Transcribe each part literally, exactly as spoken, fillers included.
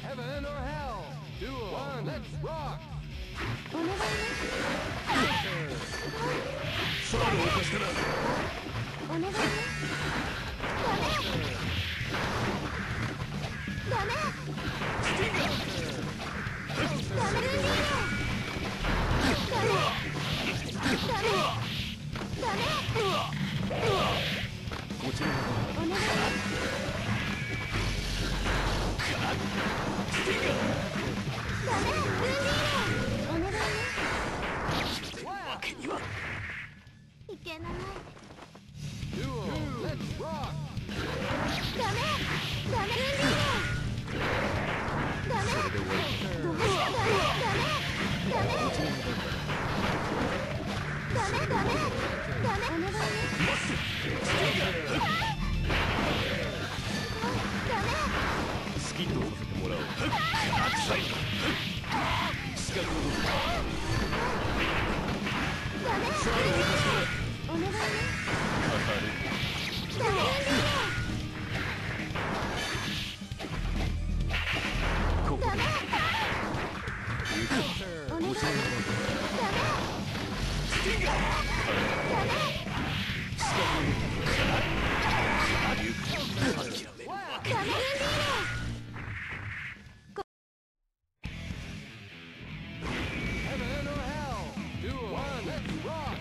Heaven or hell. Duel. One. Let's rock. お願いね。 サードを貸したらお願いね。ダメ。ダメ。 スティンガーダメ。ルンディーノ。ダメ。ダメ。ダメ。 こちらのお願いね。 スティンガーダメ。ルンディーノ。お願いね。 わけにはいけない。 Duel. Let's rock. ダメ。ダメ。ルンディーノ。ダメ。 それで終わりどうした。ダメ。ダメ。ダメ。ダメ。ダメ。ダメ。お願いね。ダメ。 スキットさせてもらおう白菜スカルボダメ。 サードを貸したらお願いね。 語るダメ。ルンディーノ。 ここでダメ。お願いね。ダメ。 スティンガーダメ。 スカルボゆっくり諦めるわけダメ。ルンディーノ。 Heaven or hell. Duel. One. Let's rock.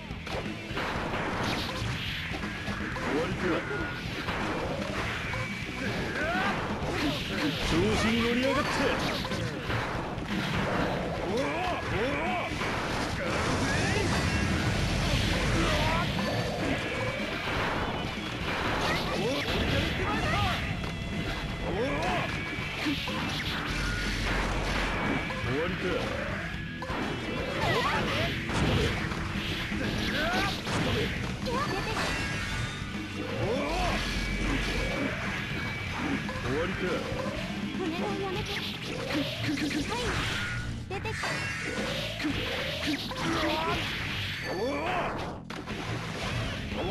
終わりか調子に乗り上がっておおおお終わりか終わりかお願いやめて。はい。出てきて。 おおおお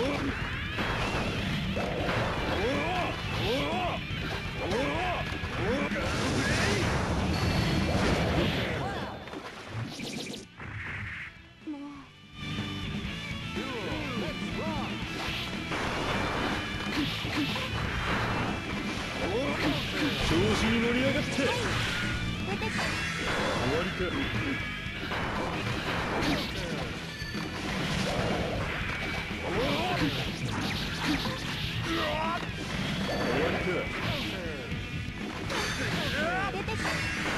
もう。 Duel. Let's rock. 調子に乗り上がって出てきて。 終わりか終わりか出てきて。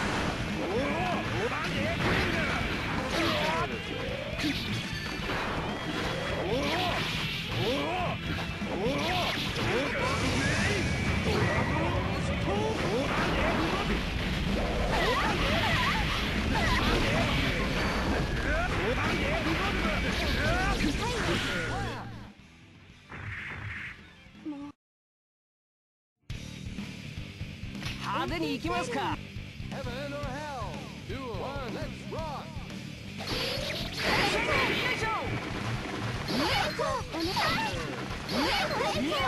派手に行きますか。 Heaven or hell. Duel. One. Let's rock. よいしょ。お願い。よいしょ。よいしょ。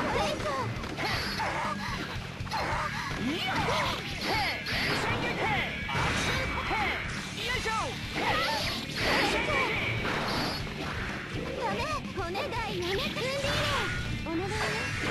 ダメ。お願いやめて。ルンディーノ。お願いね。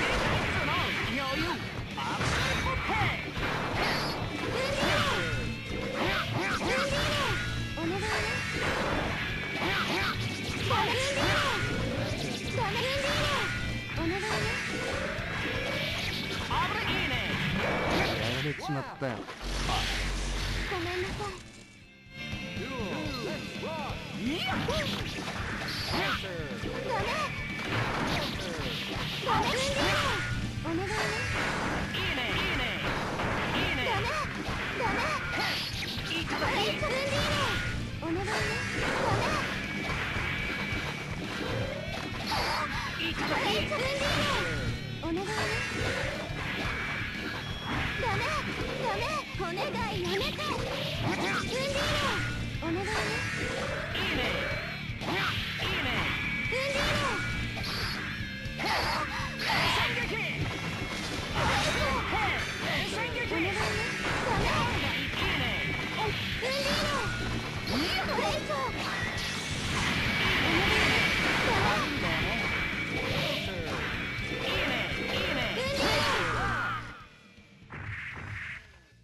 やられちまったよ。 ごめんなさい。 Duel. Let's rock. ダメ。ダメ。ルンディーノ。お願いね。ダメ。ダメ。ルンディーノ。お願いね。ダメ。ルンディーノ。お願いね。ダメ。ダメ。お願いやめて。ルンディーノ。お願いね。ルンディーノ。お願いね。ダメ。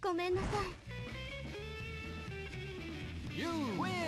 ごめんなさい。 You win!